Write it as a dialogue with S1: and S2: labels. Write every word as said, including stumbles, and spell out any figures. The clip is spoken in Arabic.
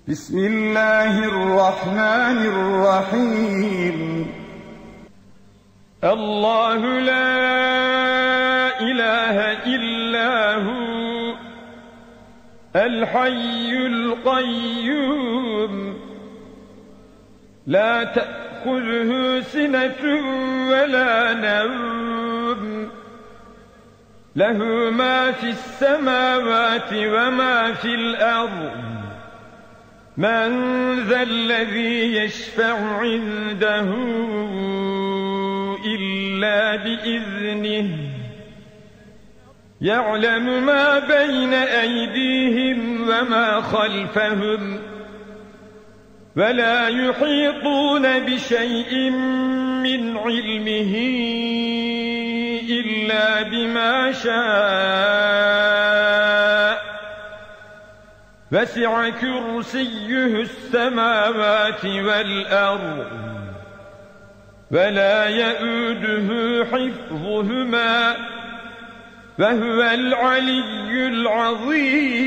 S1: بسم الله الرحمن الرحيم.
S2: الله لا إله إلا هو الحي القيوم لا تأخذه سنة ولا نوم له ما في السماوات وما في الأرض من ذا الذي يشفع عنده إلا بإذنه يعلم ما بين أيديهم وما خلفهم ولا يحيطون بشيء من علمه إلا بما شاء وسع كرسيه السماوات والأرض ولا يئوده حفظهما وهو العلي العظيم.